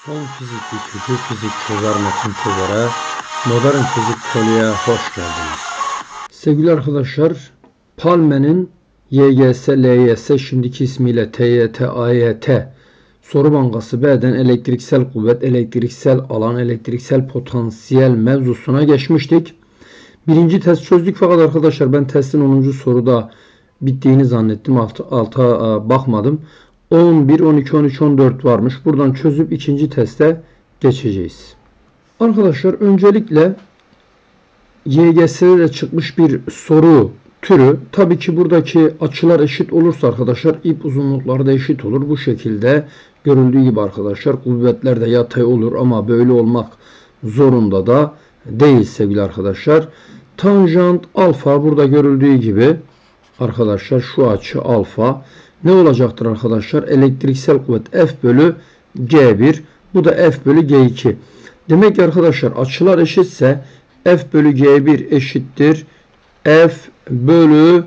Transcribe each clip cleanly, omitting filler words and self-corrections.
Son fizik yükücü fizik çözer metin çözere, modern fizik kolye hoş geldiniz. Sevgili arkadaşlar, Palme'nin YGS, LYS, şimdiki ismiyle TYT, AYT soru bankası B'den elektriksel kuvvet, elektriksel alan, elektriksel potansiyel mevzusuna geçmiştik. Birinci test çözdük fakat arkadaşlar ben testin 10. soruda bittiğini zannettim. Alta bakmadım. 11, 12, 13, 14 varmış. Buradan çözüp ikinci teste geçeceğiz. Arkadaşlar öncelikle YGS'de çıkmış bir soru türü. Tabii ki buradaki açılar eşit olursa arkadaşlar ip uzunlukları da eşit olur. Bu şekilde görüldüğü gibi arkadaşlar kuvvetler de yatay olur ama böyle olmak zorunda da değil sevgili arkadaşlar. Tanjant alfa burada görüldüğü gibi arkadaşlar şu açı alfa ne olacaktır arkadaşlar? Elektriksel kuvvet F bölü G1. Bu da F bölü G2. Demek ki arkadaşlar açılar eşitse F bölü G1 eşittir F bölü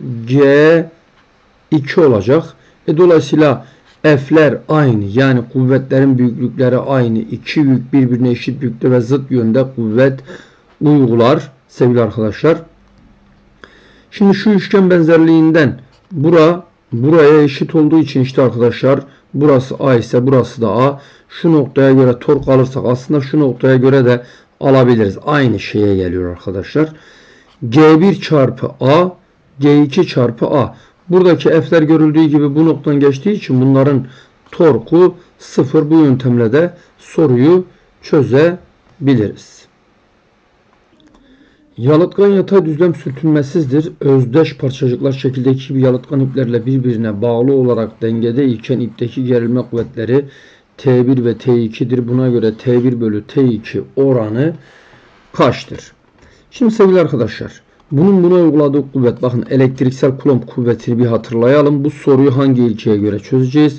G2 olacak. Dolayısıyla F'ler aynı. Yani kuvvetlerin büyüklükleri aynı. İki yük birbirine eşit büyüklükte ve zıt yönde kuvvet uygular sevgili arkadaşlar. Şimdi şu üçgen benzerliğinden buraya eşit olduğu için işte arkadaşlar burası A ise burası da A. Şu noktaya göre tork alırsak aslında şu noktaya göre de alabiliriz. Aynı şeye geliyor arkadaşlar. G1 çarpı A, G2 çarpı A. Buradaki F'ler görüldüğü gibi bu noktadan geçtiği için bunların torku 0. Bu yöntemle de soruyu çözebiliriz. Yalıtkan yatay düzlem sürtünmesizdir. Özdeş parçacıklar şekildeki gibi yalıtkan iplerle birbirine bağlı olarak dengede iken ipteki gerilme kuvvetleri T1 ve T2'dir. Buna göre T1 bölü T2 oranı kaçtır? Şimdi sevgili arkadaşlar bunun buna uyguladığı kuvvet bakın elektriksel kulomb kuvvetini bir hatırlayalım. Bu soruyu hangi ilkeye göre çözeceğiz?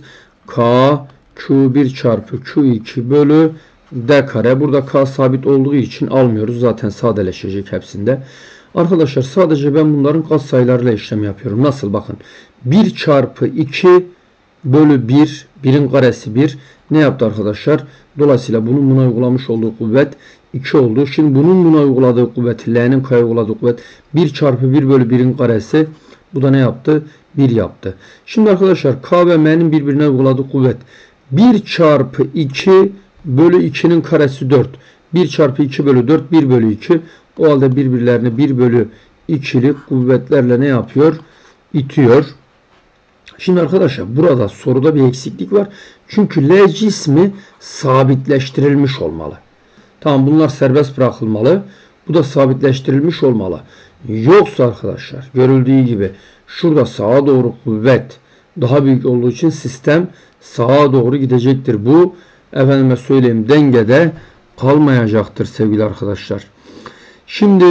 K Q1 çarpı Q2 bölü D kare. Burada K sabit olduğu için almıyoruz. Zaten sadeleşecek hepsinde. Arkadaşlar sadece ben bunların katsayılarıyla işlem yapıyorum. Nasıl? Bakın. 1 çarpı 2 bölü 1. 1'in karesi 1. Ne yaptı arkadaşlar? Dolayısıyla bunun buna uygulamış olduğu kuvvet 2 oldu. Şimdi bunun buna uyguladığı kuvvet, L'nin K'ya uyguladığı kuvvet 1 çarpı 1 bölü 1'in karesi. Bu da ne yaptı? 1 yaptı. Şimdi arkadaşlar K ve M'nin birbirine uyguladığı kuvvet 1 çarpı 2 bölü 2'nin karesi 4. 1 çarpı 2 bölü 4 1 bölü 2. O halde birbirlerini 1 bölü 2'lik kuvvetlerle ne yapıyor? İtiyor. Şimdi arkadaşlar burada soruda bir eksiklik var. Çünkü L cismi sabitleştirilmiş olmalı. Tamam bunlar serbest bırakılmalı. Bu da sabitleştirilmiş olmalı. Yoksa arkadaşlar görüldüğü gibi şurada sağa doğru kuvvet daha büyük olduğu için sistem sağa doğru gidecektir. Bu efendime söyleyeyim dengede kalmayacaktır sevgili arkadaşlar. Şimdi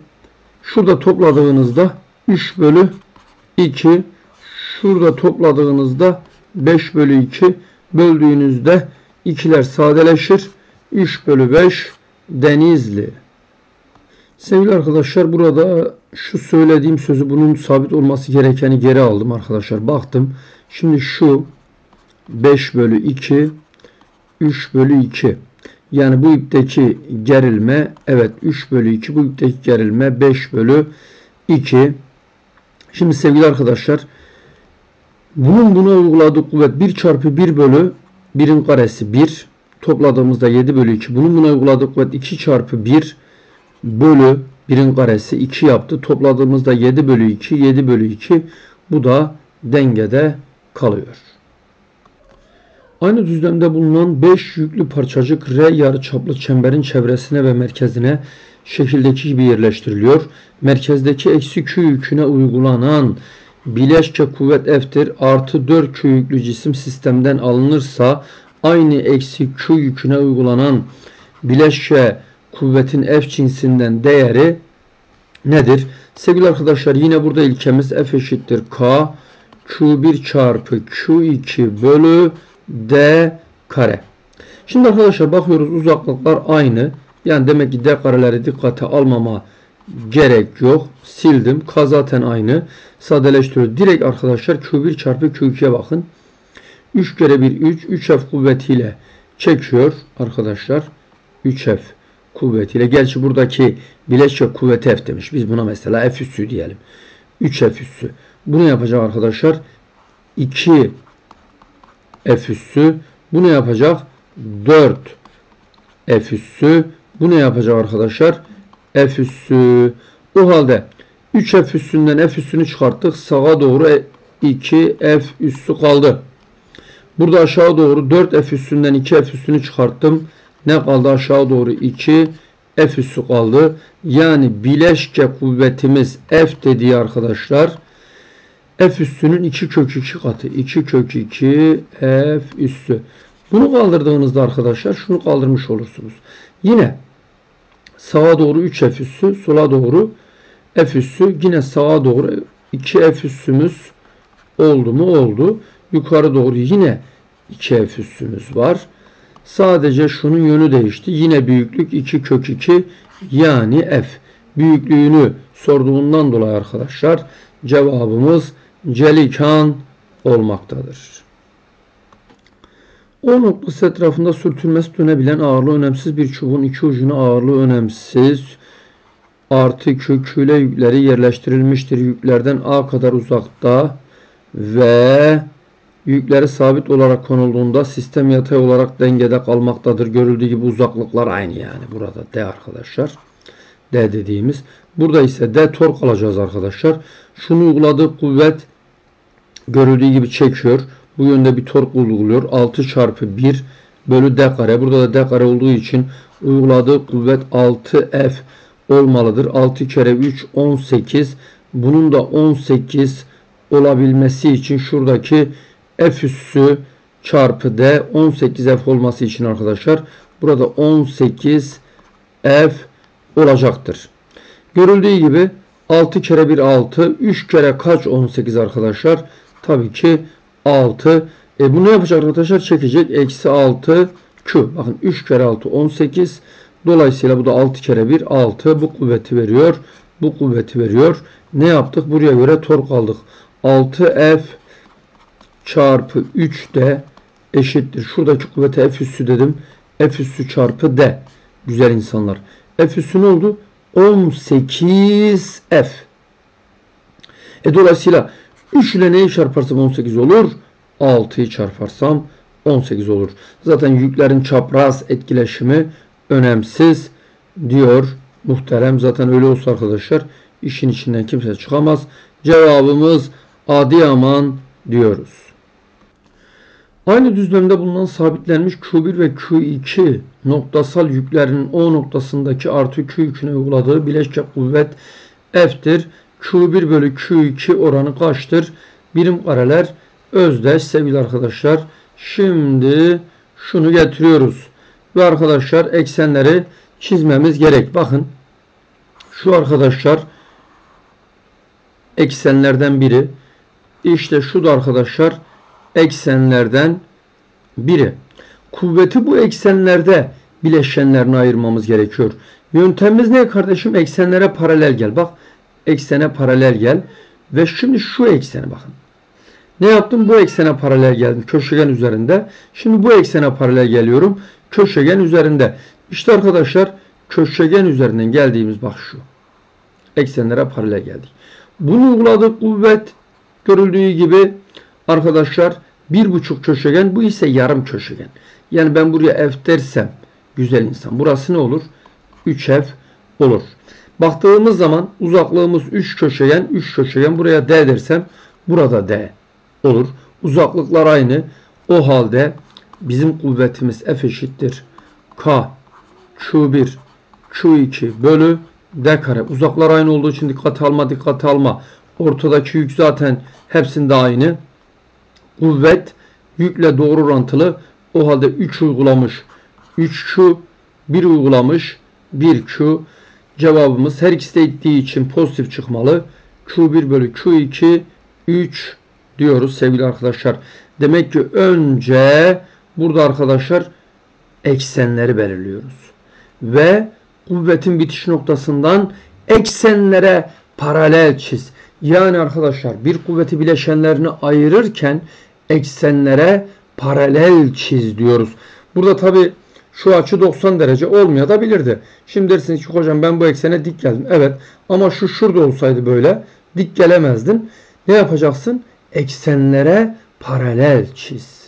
şurada topladığınızda 3 bölü 2 şurada topladığınızda 5 bölü 2 böldüğünüzde 2'ler sadeleşir. 3 bölü 5 Denizli. Sevgili arkadaşlar burada şu söylediğim sözü bunun sabit olması gerekeni geri aldım arkadaşlar. Baktım. Şimdi şu 5 bölü 2 3 bölü 2. Yani bu ipteki gerilme evet 3 bölü 2 bu ipteki gerilme 5 bölü 2. Şimdi sevgili arkadaşlar bunun buna uyguladığı kuvvet 1 çarpı 1 bölü 1'in karesi 1. Topladığımızda 7 bölü 2. Bunun buna uyguladığı kuvvet 2 çarpı 1 bölü 1'in karesi 2 yaptı. Topladığımızda 7 bölü 2. 7 bölü 2. Bu da dengede kalıyor. Aynı düzlemde bulunan 5 yüklü parçacık R yarıçaplı çemberin çevresine ve merkezine şekildeki gibi yerleştiriliyor. Merkezdeki eksi Q yüküne uygulanan bileşke kuvvet F'tir. Artı 4 Q yüklü cisim sistemden alınırsa aynı eksi Q yüküne uygulanan bileşke kuvvetin F cinsinden değeri nedir? Sevgili arkadaşlar yine burada ilkemiz F eşittir K Q1 çarpı Q2 bölü D kare. Şimdi arkadaşlar bakıyoruz uzaklıklar aynı. Yani demek ki D kareleri dikkate almama gerek yok. Sildim. K zaten aynı. Sadeleştiriyor. Direkt arkadaşlar Q1 çarpı Q2'ye bakın. 3 kere 1 3. 3F kuvvetiyle çekiyor arkadaşlar 3F kuvvetiyle. Gerçi buradaki bileşke kuvveti F demiş. Biz buna mesela F üssü diyelim. 3F üssü. Bunu yapacak arkadaşlar 2 F üssü. Bunu yapacak 4 F üssü. Bunu yapacak arkadaşlar F üssü. O halde 3F üssünden F üssünü çıkarttık. Sağa doğru 2 F üssü kaldı. Burada aşağı doğru 4 F üssünden 2 F üssünü çıkarttım. Ne kaldı? Aşağı doğru 2 F üssü kaldı. Yani bileşke kuvvetimiz F dediği arkadaşlar F üssünün 2 kök 2 katı. 2 kök 2 F üssü. Bunu kaldırdığınızda arkadaşlar şunu kaldırmış olursunuz. Yine sağa doğru 3 F üssü, sola doğru F üssü, yine sağa doğru 2 F üssümüz oldu mu? Oldu. Yukarı doğru yine 2 F üssümüz var. Sadece şunun yönü değişti. Yine büyüklük 2 kök 2 yani F. Büyüklüğünü sorduğundan dolayı arkadaşlar cevabımız Celikan olmaktadır. O noktası etrafında sürtünmesi dönebilen ağırlığı önemsiz bir çubuğun iki ucuna ağırlığı önemsiz artı köküyle yükleri yerleştirilmiştir. Yüklerden A kadar uzakta ve yükleri sabit olarak konulduğunda sistem yatay olarak dengede kalmaktadır. Görüldüğü gibi uzaklıklar aynı yani. Burada D arkadaşlar. D dediğimiz. Burada ise D tork alacağız arkadaşlar. Şunu uyguladığı kuvvet görüldüğü gibi çekiyor. Bu yönde bir tork uyguluyor. 6 çarpı 1 bölü D kare. Burada da D kare olduğu için uyguladığı kuvvet 6F olmalıdır. 6 kere 3 18. Bunun da 18 olabilmesi için şuradaki F üssü çarpı D 18F olması için arkadaşlar burada 18F olacaktır. Görüldüğü gibi 6 kere 1 6. 3 kere kaç 18 arkadaşlar? Tabii ki 6. Bu ne yapacak arkadaşlar? Çekecek. Eksi 6 Q. Bakın 3 kere 6 18. Dolayısıyla bu da 6 kere 1 6. Bu kuvveti veriyor. Bu kuvveti veriyor. Ne yaptık? Buraya göre tork aldık. 6F çarpı 3 D eşittir. Şuradaki kuvvete F üssü dedim. F üssü çarpı D. Güzel insanlar. F üssü ne oldu? 18F. Dolayısıyla 3 ile neyi çarparsam 18 olur? 6'yı çarparsam 18 olur. Zaten yüklerin çapraz etkileşimi önemsiz diyor muhterem. Zaten öyle olsa arkadaşlar işin içinden kimse çıkamaz. Cevabımız Adıyaman diyoruz. Aynı düzlemde bulunan sabitlenmiş Q1 ve Q2 noktasal yüklerinin O noktasındaki artı Q yüküne uyguladığı bileşke kuvvet F'tir. Q1 bölü Q2 oranı kaçtır? Birim kareler özdeş sevgili arkadaşlar. Şimdi şunu getiriyoruz. Ve arkadaşlar eksenleri çizmemiz gerek. Bakın şu arkadaşlar eksenlerden biri. İşte şu da arkadaşlar eksenlerden biri. Kuvveti bu eksenlerde bileşenlerini ayırmamız gerekiyor. Yöntemimiz ne kardeşim? Eksenlere paralel gel. Bak eksene paralel gel. Ve şimdi şu eksene bakın. Ne yaptım? Bu eksene paralel geldim. Köşegen üzerinde. Şimdi bu eksene paralel geliyorum. Köşegen üzerinde. İşte arkadaşlar köşegen üzerinden geldiğimiz bak şu. Eksenlere paralel geldik. Bunu uyguladık kuvvet görüldüğü gibi arkadaşlar 1,5 köşegen. Bu ise yarım köşegen. Yani ben buraya F dersem güzel insan. Burası ne olur? 3F olur. Baktığımız zaman uzaklığımız 3 köşegen. 3 köşegen. Buraya D dersem burada D olur. Uzaklıklar aynı. O halde bizim kuvvetimiz F eşittir K Q1 Q2 bölü D kare. Uzaklar aynı olduğu için dikkate alma. Ortadaki yük zaten hepsinde aynı. Kuvvet yükle doğru orantılı. O halde 3 uygulamış 3Q 1 uygulamış 1Q. Cevabımız her ikisi de ittiği için pozitif çıkmalı. Q1 bölü Q2 3 diyoruz sevgili arkadaşlar. Demek ki önce burada arkadaşlar eksenleri belirliyoruz. Ve kuvvetin bitiş noktasından eksenlere paralel çiz. Yani arkadaşlar bir kuvveti bileşenlerini ayırırken eksenlere paralel çiz diyoruz. Burada tabi şu açı 90 derece olmayabilirdi. Şimdi dersiniz ki hocam ben bu eksene dik geldim. Evet ama şu şurada olsaydı böyle dik gelemezdin. Ne yapacaksın? Eksenlere paralel çiz.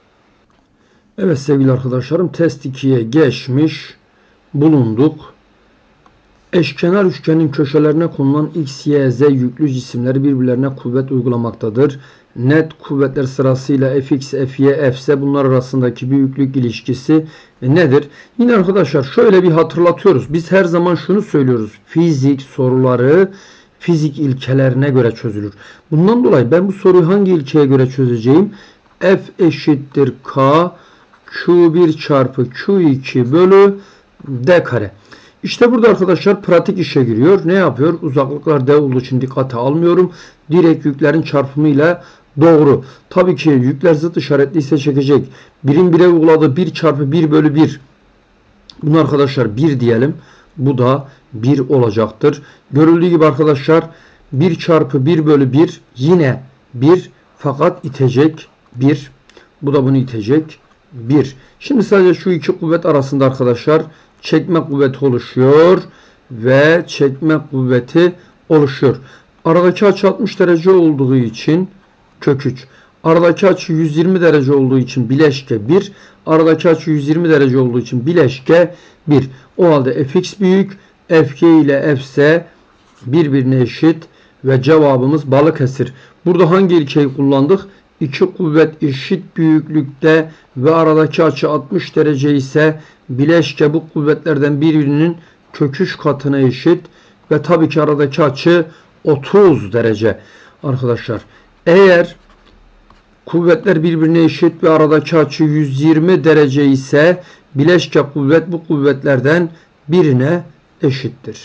Evet sevgili arkadaşlarım, test 2'ye geçmiş bulunduk. Eşkenar üçgenin köşelerine konulan x, y, z yüklü cisimleri birbirlerine kuvvet uygulamaktadır. Net kuvvetler sırasıyla fx, fy, fz bunlar arasındaki büyüklük ilişkisi nedir? Yine arkadaşlar şöyle bir hatırlatıyoruz. Biz her zaman şunu söylüyoruz. Fizik soruları fizik ilkelerine göre çözülür. Bundan dolayı ben bu soruyu hangi ilkeye göre çözeceğim? F eşittir k Q1 çarpı Q2 bölü D kare. İşte burada arkadaşlar pratik işe giriyor. Ne yapıyor? Uzaklıklar D olduğu için dikkate almıyorum. Direkt yüklerin çarpımıyla doğru. Tabii ki yükler zıt işaretliyse çekecek. Birim bire uyguladığı 1 çarpı 1 bölü 1. Bunu arkadaşlar 1 diyelim. Bu da 1 olacaktır. Görüldüğü gibi arkadaşlar 1 çarpı 1 bölü 1 yine 1 fakat itecek 1. Bu da bunu itecek 1. Şimdi sadece şu iki kuvvet arasında arkadaşlar çekme kuvveti oluşuyor ve çekme kuvveti oluşuyor. Aradaki açı 60 derece olduğu için kök 3. Aradaki açı 120 derece olduğu için bileşke 1. Aradaki açı 120 derece olduğu için bileşke 1. O halde fx büyük, fg ile fz birbirine eşit ve cevabımız Balıkesir. Burada hangi ilkeyi kullandık? İki kuvvet eşit büyüklükte ve aradaki açı 60 derece ise bileşke bu kuvvetlerden birbirinin kök 3 katına eşit ve tabii ki aradaki açı 30 derece. Arkadaşlar eğer kuvvetler birbirine eşit ve aradaki açı 120 derece ise bileşke kuvvet bu kuvvetlerden birine eşittir.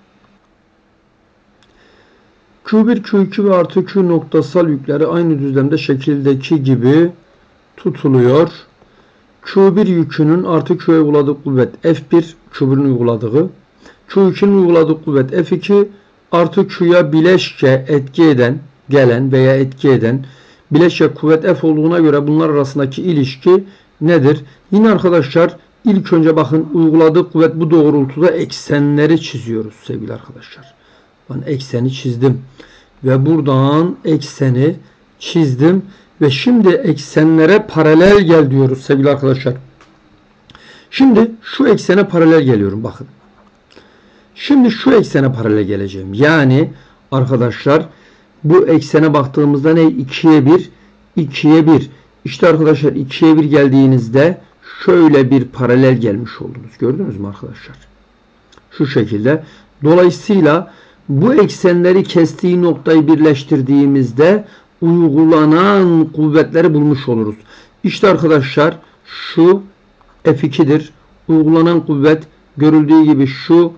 Q1, Q2 ve artı Q noktasal yükleri aynı düzlemde şekildeki gibi tutuluyor. Q1 yükünün artı Q'ya uyguladığı kuvvet F1, Q1'in uyguladığı. Q2'nin uyguladığı kuvvet F2 artı Q'ya bileşke etki eden, gelen veya etki eden bileşke kuvvet F olduğuna göre bunlar arasındaki ilişki nedir? Yine arkadaşlar ilk önce bakın uyguladığı kuvvet bu doğrultuda eksenleri çiziyoruz sevgili arkadaşlar. Ben ekseni çizdim ve buradan ekseni çizdim ve şimdi eksenlere paralel gel diyoruz sevgili arkadaşlar. Şimdi şu eksene paralel geliyorum bakın. Şimdi şu eksene paralel geleceğim. Yani arkadaşlar bu eksene baktığımızda ne? 2'ye 1, 2'ye 1. İşte arkadaşlar 2'ye 1 geldiğinizde şöyle bir paralel gelmiş oldunuz. Gördünüz mü arkadaşlar? Şu şekilde. Dolayısıyla bu eksenleri kestiği noktayı birleştirdiğimizde uygulanan kuvvetleri bulmuş oluruz. İşte arkadaşlar şu F2'dir. Uygulanan kuvvet görüldüğü gibi şu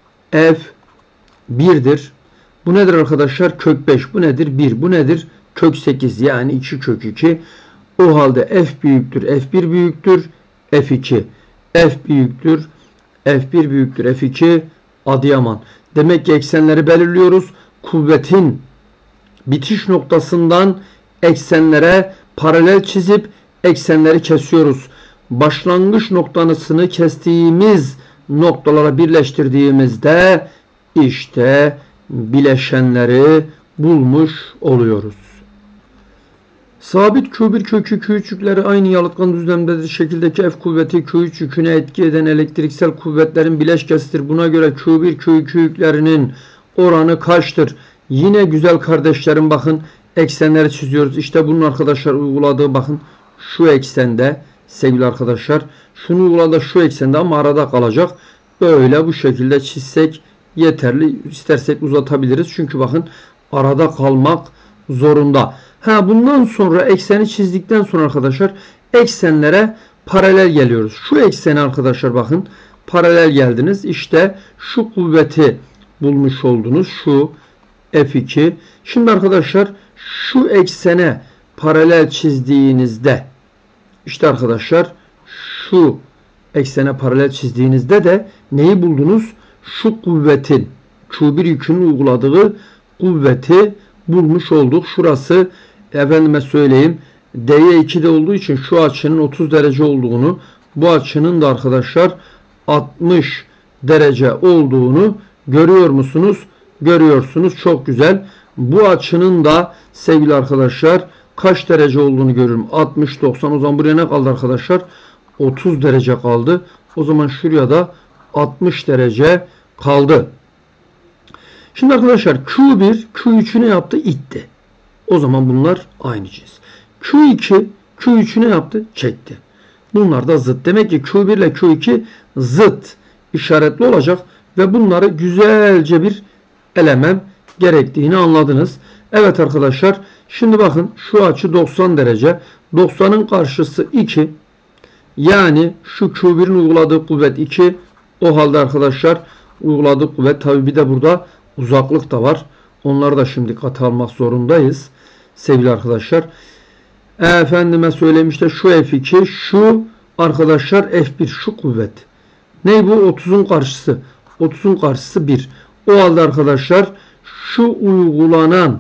F1'dir. Bu nedir arkadaşlar? Kök 5. Bu nedir? 1. Bu nedir? Kök 8. Yani 2 kök 2. O halde F büyüktür. F1 büyüktür. F2. F büyüktür. F1 büyüktür. F2. Adıyaman. Demek ki eksenleri belirliyoruz. Kuvvetin bitiş noktasından eksenlere paralel çizip eksenleri kesiyoruz. Başlangıç noktasını kestiğimiz noktalara birleştirdiğimizde işte bileşenleri bulmuş oluyoruz. Sabit Q1, Q2, Q3 yükleri aynı yalıtkan düzlemdedir. Şekildeki F kuvveti Q3 yüküne etki eden elektriksel kuvvetlerin bileşkesidir. Buna göre Q1, Q2 yüklerinin oranı kaçtır? Yine güzel kardeşlerim bakın eksenleri çiziyoruz. İşte bunun arkadaşlar uyguladığı bakın şu eksende sevgili arkadaşlar. Şunu uyguladığı şu eksende ama arada kalacak. Böyle bu şekilde çizsek yeterli. İstersek uzatabiliriz. Çünkü bakın arada kalmak zorunda. Bundan sonra ekseni çizdikten sonra arkadaşlar eksenlere paralel geliyoruz. Şu ekseni arkadaşlar bakın paralel geldiniz. İşte şu kuvveti bulmuş oldunuz. Şu F2. Şimdi arkadaşlar şu eksene paralel çizdiğinizde işte arkadaşlar şu eksene paralel çizdiğinizde de neyi buldunuz? Şu kuvvetin Q1 yükünün uyguladığı kuvveti bulmuş olduk. Şurası efendime söyleyeyim D'ye 2'de olduğu için şu açının 30 derece olduğunu Bu açının da arkadaşlar 60 derece olduğunu görüyor musunuz? Görüyorsunuz. Çok güzel. Bu açının da sevgili arkadaşlar kaç derece olduğunu görüyorum. 60, 90. O zaman buraya ne kaldı arkadaşlar? 30 derece kaldı. O zaman şuraya da 60 derece kaldı. Şimdi arkadaşlar Q1 Q3'ü ne yaptı? İtti. O zaman bunlar aynı cins. Q2 Q3'ü ne yaptı? Çekti. Bunlar da zıt. Demek ki Q1 ile Q2 zıt işaretli olacak ve bunları güzelce bir elemem gerektiğini anladınız. Evet arkadaşlar, şimdi bakın şu açı 90 derece. 90'ın karşısı 2. Yani şu Q1'in uyguladığı kuvvet 2. O halde arkadaşlar uyguladığı kuvvet, tabi bir de burada uzaklık da var. Onları da şimdi dikkate almak zorundayız sevgili arkadaşlar. Efendime söyleyeyim, işte şu F2, şu arkadaşlar F1, şu kuvvet. Ne bu? 30'un karşısı. 30'un karşısı 1. O halde arkadaşlar şu uygulanan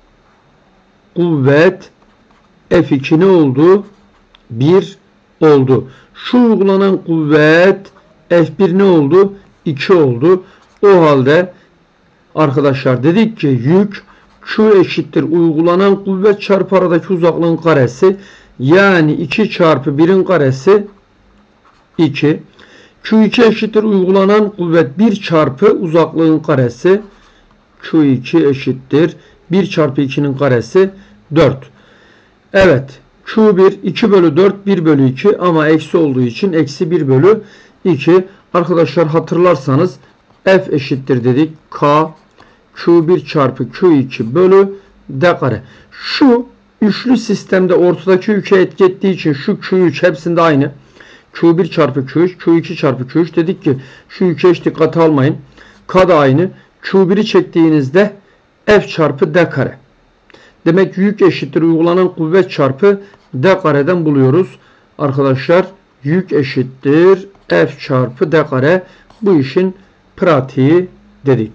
kuvvet F2 ne oldu? 1 oldu. Şu uygulanan kuvvet F1 ne oldu? 2 oldu. O halde arkadaşlar dedik ki yük Q eşittir uygulanan kuvvet çarpı aradaki uzaklığın karesi. Yani 2 çarpı 1'in karesi 2. Q2 eşittir uygulanan kuvvet 1 çarpı uzaklığın karesi. Q2 eşittir 1 çarpı 2'nin karesi 4. Evet. Q1 2 bölü 4 1 bölü 2 ama eksi olduğu için eksi 1 bölü 2. Arkadaşlar hatırlarsanız F eşittir dedik. K Q1 çarpı Q2 bölü D kare. Şu üçlü sistemde ortadaki yükü etki ettiği için şu Q3 hepsinde aynı. Q1 çarpı Q3, Q2 çarpı Q3 dedik ki şu yükü hiç dikkate almayın. K da aynı. Q1'i çektiğinizde F çarpı D kare. Demek yük eşittir uygulanan kuvvet çarpı D kareden buluyoruz. Arkadaşlar yük eşittir F çarpı D kare. Bu işin pratiği dedik.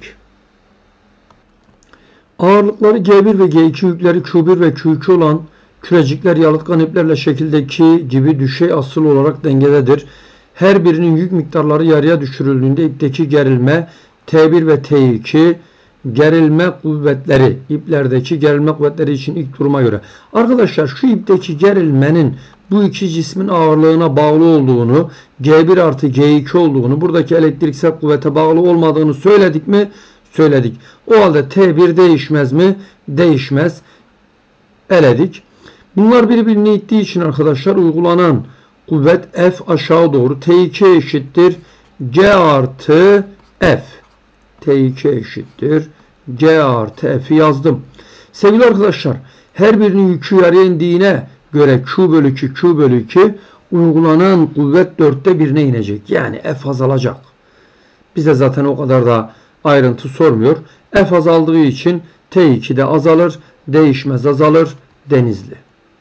Ağırlıkları G1 ve G2 yükleri Q1 ve Q2 olan kürecikler yalıtkan iplerle şekildeki gibi düşey asıl olarak dengededir. Her birinin yük miktarları yarıya düşürüldüğünde ipteki gerilme T1 ve T2 gerilme kuvvetleri, iplerdeki gerilme kuvvetleri için ilk duruma göre. Arkadaşlar şu ipteki gerilmenin bu iki cismin ağırlığına bağlı olduğunu, G1 artı G2 olduğunu, buradaki elektriksel kuvvete bağlı olmadığını söyledik mi? Söyledik. O halde T1 değişmez mi? Değişmez. Eledik. Bunlar birbirini ittiği için arkadaşlar uygulanan kuvvet F aşağı doğru. T2 eşittir G artı F. T2 eşittir G artı F'i yazdım. Sevgili arkadaşlar, her birinin yükü yarıya indiğine göre Q bölü 2, Q bölü 2 uygulanan kuvvet 4'te 1'ine inecek. Yani F azalacak. Bize zaten o kadar da ayrıntı sormuyor. F azaldığı için T2 de azalır. Değişmez, azalır. Denizli.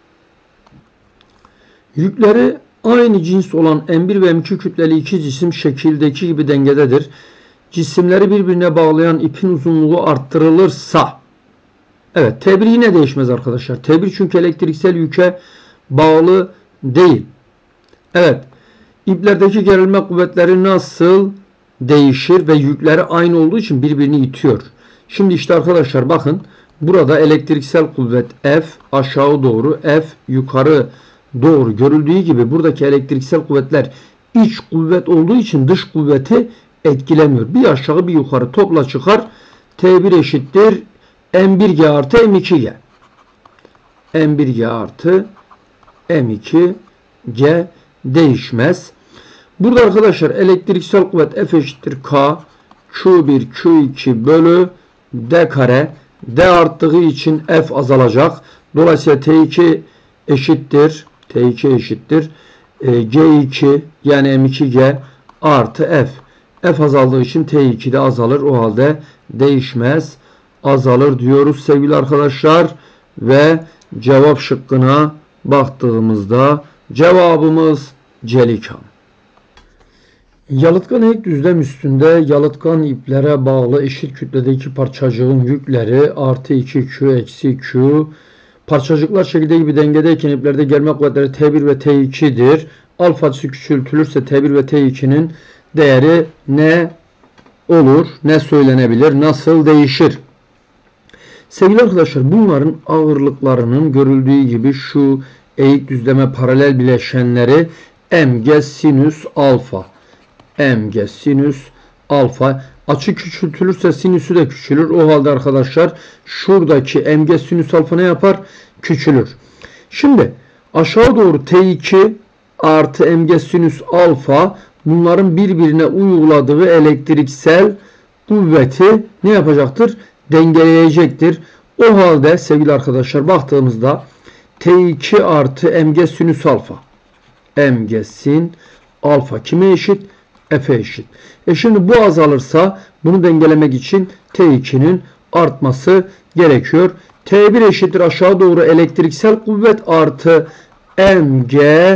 Yükleri aynı cins olan M1 ve M2 kütleli iki cisim şekildeki gibi dengededir. Cisimleri birbirine bağlayan ipin uzunluğu arttırılırsa, evet, T1 yine değişmez arkadaşlar. T1 çünkü elektriksel yüke bağlı değil. Evet, iplerdeki gerilme kuvvetleri nasıl değişir ve yükleri aynı olduğu için birbirini itiyor. Şimdi işte arkadaşlar bakın, burada elektriksel kuvvet F aşağı doğru, F yukarı doğru görüldüğü gibi buradaki elektriksel kuvvetler iç kuvvet olduğu için dış kuvveti etkilemiyor. Bir aşağı bir yukarı topla çıkar. T1 eşittir M1G artı M2G. M1G artı M2G değişmez. Burada arkadaşlar elektriksel kuvvet F eşittir K Q1 Q2 bölü D kare. D arttığı için F azalacak. Dolayısıyla T2 eşittir G2 yani M2G artı F. F azaldığı için T2 de azalır. O halde değişmez, azalır diyoruz sevgili arkadaşlar. Ve cevap şıkkına baktığımızda cevabımız Celikan. Yalıtkan eğik düzlem üstünde yalıtkan iplere bağlı eşit kütledeki parçacığın yükleri artı 2Q eksi Q. Parçacıklar şekilde gibi dengedeyken iplerde gerilme kuvvetleri T1 ve T2'dir. alfası küçültülürse T1 ve T2'nin değeri ne olur? Ne söylenebilir? Nasıl değişir? Sevgili arkadaşlar, bunların ağırlıklarının görüldüğü gibi şu eğik düzleme paralel bileşenleri mg sinüs alfa. Mg sinüs alfa. Açı küçültülürse sinüsü de küçülür. O halde arkadaşlar şuradaki mg sinüs alfa ne yapar? Küçülür. Şimdi aşağı doğru T2 artı mg sinüs alfa, bunların birbirine uyguladığı elektriksel kuvveti ne yapacaktır? Dengeleyecektir. O halde sevgili arkadaşlar baktığımızda T2 artı mg sinüs alfa. Mg sin alfa kime eşit? F'e eşit. Şimdi bu azalırsa bunu dengelemek için T2'nin artması gerekiyor. T1 eşittir aşağı doğru elektriksel kuvvet artı mg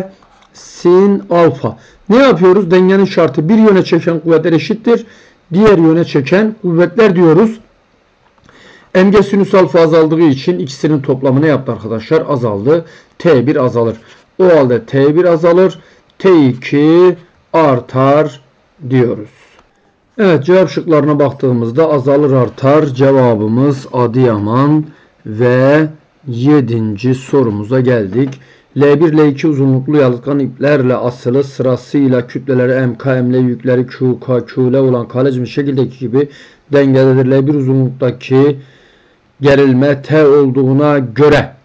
sin alfa. Ne yapıyoruz? Dengenin şartı bir yöne çeken kuvvetler eşittir diğer yöne çeken kuvvetler diyoruz. Mg sinüs alfa azaldığı için ikisinin toplamı ne yaptı arkadaşlar? Azaldı. T1 azalır. O halde T1 azalır. T2 artar diyoruz. Evet, cevap şıklarına baktığımızda azalır artar. Cevabımız Adıyaman ve 7. sorumuza geldik. L1, L2 uzunluklu yalıtkan iplerle asılı sırasıyla kütleleri MK, ML, yükleri QK, QL olan kalecimiz şekildeki gibi dengededir. L1 uzunluktaki gerilme T olduğuna göre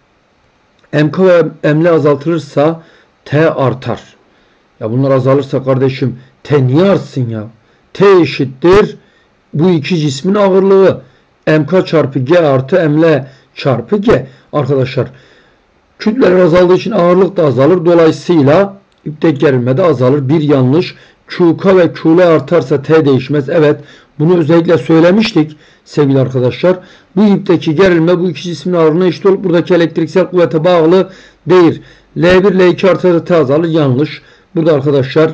MK ve ML azaltılırsa T artar. Ya bunlar azalırsa kardeşim T niye artsın ya? T eşittir bu iki cismin ağırlığı. MK çarpı G artı ML çarpı G. Arkadaşlar kütleler azaldığı için ağırlık da azalır. Dolayısıyla ipteki gerilme de azalır. Bir yanlış. QK ve QL artarsa T değişmez. Evet, bunu özellikle söylemiştik sevgili arkadaşlar. Bu ipteki gerilme bu iki cismin ağırlığına eşit olup buradaki elektriksel kuvvete bağlı değil. L1, L2 artarsa T azalır. Yanlış. Burada arkadaşlar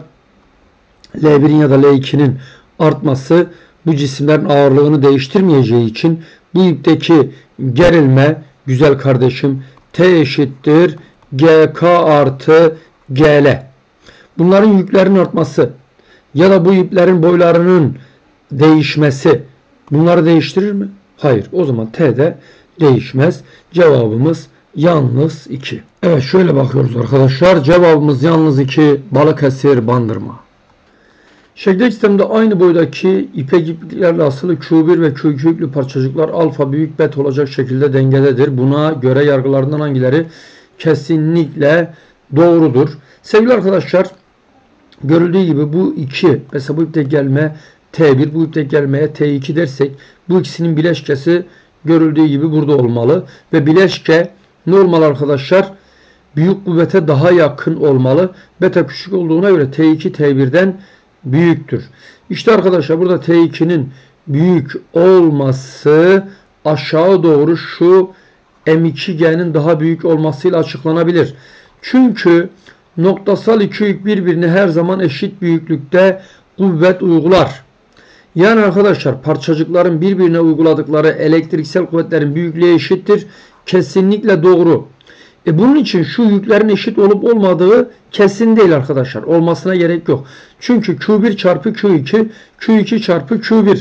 L1'in ya da L2'nin artması bu cisimlerin ağırlığını değiştirmeyeceği için bu ipteki gerilme güzel kardeşim T eşittir GK artı GL. Bunların yüklerin artması ya da bu iplerin boylarının değişmesi bunları değiştirir mi? Hayır. O zaman T de değişmez. Cevabımız yalnız 2. Evet, şöyle bakıyoruz arkadaşlar. Cevabımız yalnız 2. Balıkesir, Bandırma. Şekildeki sistemde aynı boydaki ipek ipliklerle asılı Q1 ve Q2 yüklü parçacıklar alfa büyük bet olacak şekilde dengededir. Buna göre yargılarından hangileri kesinlikle doğrudur? Sevgili arkadaşlar, görüldüğü gibi bu iki, mesela bu iptek gelme T1, bu iptek gelmeye T2 dersek bu ikisinin bileşkesi görüldüğü gibi burada olmalı. Ve bileşke ne olmalı arkadaşlar? Büyük kuvvete daha yakın olmalı. Beta küçük olduğuna göre T2 T1'den büyüktür. İşte arkadaşlar burada T2'nin büyük olması aşağı doğru şu M2G'nin daha büyük olmasıyla açıklanabilir. Çünkü noktasal iki yük birbirine her zaman eşit büyüklükte kuvvet uygular. Yani arkadaşlar parçacıkların birbirine uyguladıkları elektriksel kuvvetlerin büyüklüğü eşittir. Kesinlikle doğru. Bunun için şu yüklerin eşit olup olmadığı kesin değil arkadaşlar. Olmasına gerek yok. Çünkü Q1 çarpı Q2, Q2 çarpı Q1.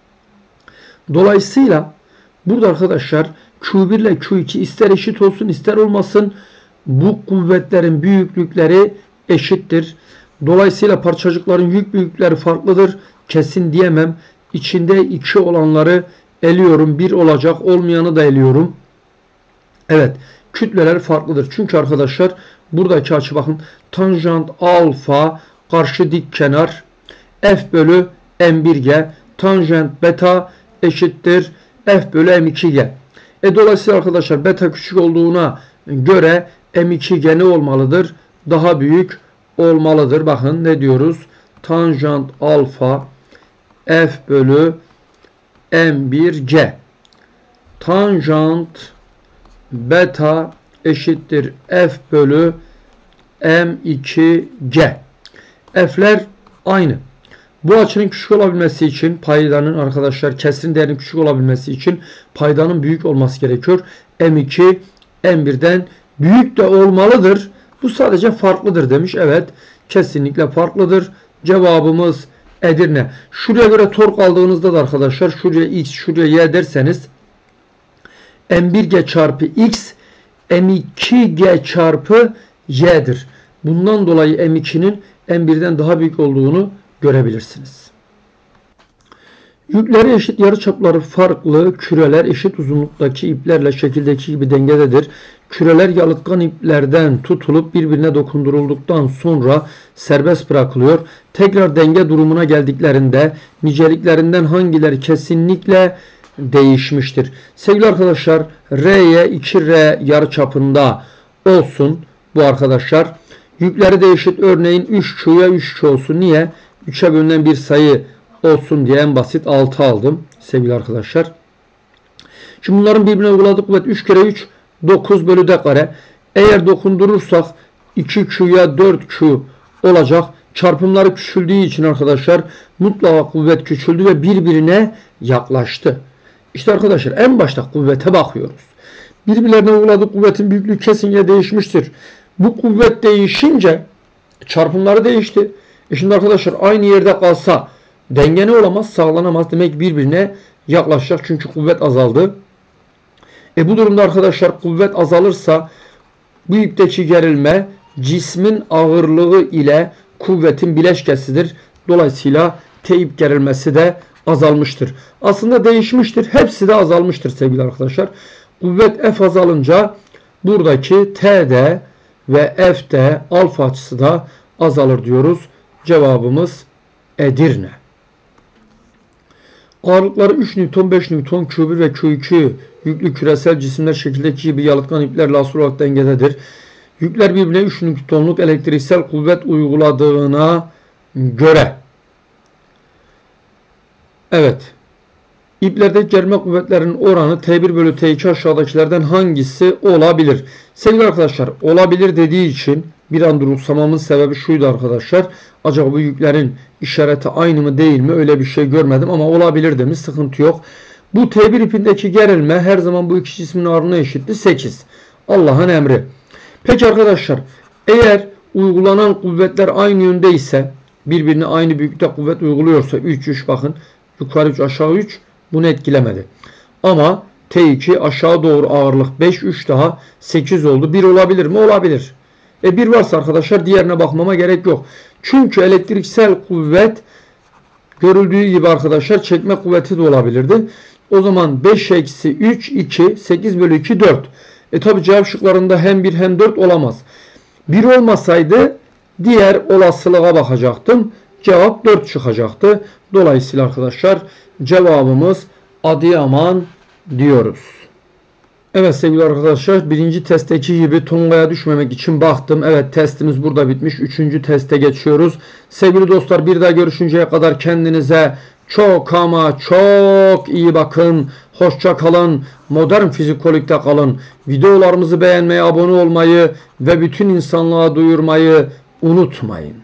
Dolayısıyla burada arkadaşlar Q1 ile Q2 ister eşit olsun ister olmasın bu kuvvetlerin büyüklükleri eşittir. Dolayısıyla parçacıkların yük büyüklükleri farklıdır. Kesin diyemem. İçinde 2 olanları eliyorum. 1 olacak. Olmayanı da eliyorum. Evet. Kütleler farklıdır. Çünkü arkadaşlar buradaki açı bakın. Tanjant alfa karşı dik kenar F bölü M1G. Tanjant beta eşittir F bölü M2G. Dolayısıyla arkadaşlar beta küçük olduğuna göre M2G ne olmalıdır? Daha büyük olmalıdır. Bakın ne diyoruz? Tanjant alfa F bölü M1G. Tanjant beta eşittir F bölü M2G. F'ler aynı. Bu açının küçük olabilmesi için paydanın arkadaşlar kesrin değerinin küçük olabilmesi için paydanın büyük olması gerekiyor. M2 M1'den büyük de olmalıdır. Bu sadece farklıdır demiş. Evet. kesinlikle farklıdır. Cevabımız Edirne. Şuraya göre tork aldığınızda da arkadaşlar şuraya x, şuraya y derseniz m1g çarpı x m2g çarpı y'dir. Bundan dolayı m2'nin m1'den daha büyük olduğunu görebilirsiniz. Yükleri eşit, yarıçapları farklı küreler eşit uzunluktaki iplerle şekildeki gibi dengededir. Küreler yalıtkan iplerden tutulup birbirine dokundurulduktan sonra serbest bırakılıyor. Tekrar denge durumuna geldiklerinde niceliklerinden hangileri kesinlikle değişmiştir? Sevgili arkadaşlar, R'ye 2R yarıçapında olsun bu arkadaşlar. Yükleri de eşit, örneğin 3Q'ya 3Q olsun. Niye? 3'e bölünen bir sayı olsun diye en basit 6 aldım sevgili arkadaşlar. Şimdi bunların birbirine uyguladığı kuvvet 3 kere 3 9 bölü d kare. Eğer dokundurursak 2Q'ya 4Q olacak. Çarpımları küçüldüğü için arkadaşlar mutlaka kuvvet küçüldü ve birbirine yaklaştı. İşte arkadaşlar en başta kuvvete bakıyoruz. Birbirlerine uyguladığı kuvvetin büyüklüğü kesinlikle değişmiştir. Bu kuvvet değişince çarpımları değişti. Şimdi arkadaşlar aynı yerde kalsa denge ne olamaz? Sağlanamaz. Demek ki birbirine yaklaşacak. Çünkü kuvvet azaldı. Bu durumda arkadaşlar kuvvet azalırsa bu ipteki gerilme cismin ağırlığı ile kuvvetin bileşkesidir. Dolayısıyla T ip gerilmesi de azalmıştır. Aslında değişmiştir. Hepsi de azalmıştır sevgili arkadaşlar. Kuvvet F azalınca buradaki T'de ve F'de alfa açısı da azalır diyoruz. Cevabımız Edirne. Ağırlıkları 3 Newton, 5 Newton, Q1 ve Q2 yüklü küresel cisimler şekildeki gibi yalıtkan iplerle asıl olarak dengededir. Yükler birbirine 3 Newton'luk elektriksel kuvvet uyguladığına göre. Evet. İplerdeki gerilme kuvvetlerinin oranı T1 bölü T2 aşağıdakilerden hangisi olabilir? Sevgili arkadaşlar, olabilir dediği için bir an duruksamamın sebebi şuydu arkadaşlar. Acaba bu yüklerin işareti aynı mı değil mi? Öyle bir şey görmedim ama olabilir demiş. Sıkıntı yok. Bu T1 ipindeki gerilme her zaman bu iki cismin ağırlığına eşitti. 8. Allah'ın emri. Peki arkadaşlar, eğer uygulanan kuvvetler aynı yönde ise, birbirine aynı büyüklükte kuvvet uyguluyorsa 3 bakın. Yukarı 3 aşağı 3 bunu etkilemedi. Ama T2 aşağı doğru ağırlık 5 3 daha 8 oldu. 1 olabilir mi? Olabilir. 1 varsa arkadaşlar diğerine bakmama gerek yok. Çünkü elektriksel kuvvet görüldüğü gibi arkadaşlar çekme kuvveti de olabilirdi. O zaman 5 eksi 3 2 8 bölü 2 4. Tabi cevap şıklarında hem 1 hem 4 olamaz. 1 olmasaydı diğer olasılığa bakacaktım. Cevap 4 çıkacaktı. Dolayısıyla arkadaşlar cevabımız Adıyaman diyoruz. Evet sevgili arkadaşlar, birinci testteki gibi tongaya düşmemek için baktım. Evet, testimiz burada bitmiş. Üçüncü teste geçiyoruz. Sevgili dostlar, bir daha görüşünceye kadar kendinize çok ama çok iyi bakın. Hoşça kalın. Modern Fizikolik'te kalın. Videolarımızı beğenmeyi, abone olmayı ve bütün insanlığa duyurmayı unutmayın.